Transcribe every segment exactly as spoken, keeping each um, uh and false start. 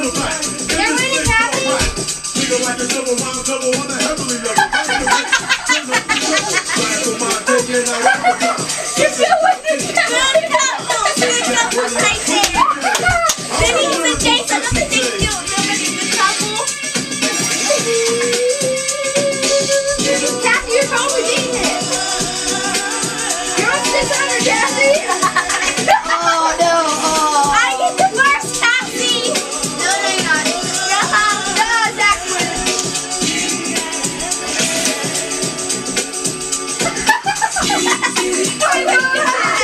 winning, Kathy. You're still winning, Kathy. Maybe he's a Jason. That's the thing you do. Kathy, you're probably beating it. You're on six hundred, Kathy. Oh, no. Oh. I get the first, Kathy. No, no, you're not. No, no, Zach's winning. Oh, my God.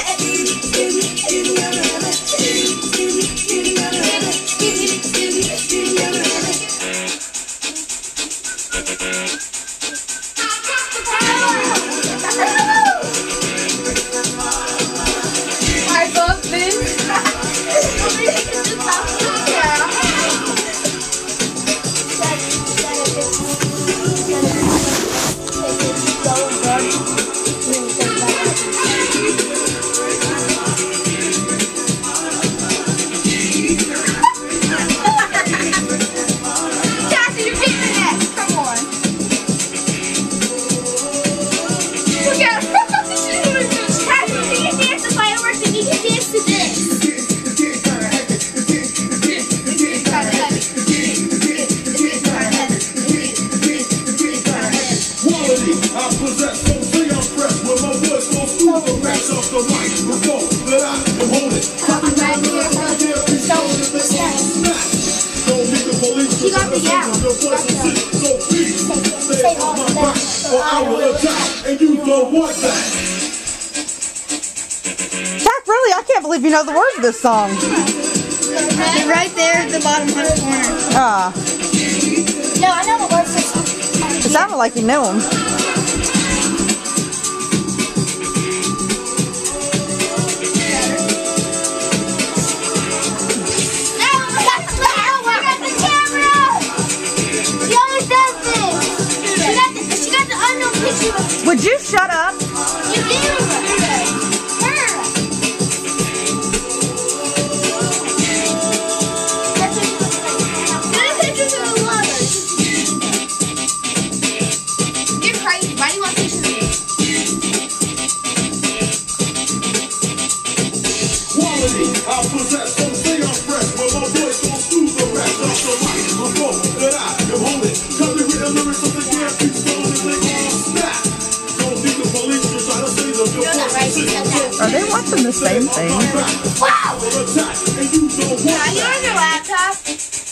Zach, really, I can't believe you know the words of this song. They're right there at the bottom left corner. Ah. No, I know the words of this song. It sounded like you knew them. Would you shut up? You do. Her. Get a picture of the lovers. You're crazy. Why do you want pictures of me? Quality, I possess, don't say I'm fresh. When my voice goes through the rest, I'm so right. Before that I am holding. Copy written lyrics of the damn beats, don't they all snap. Are they watching the same thing? Wow! Are you on your laptop?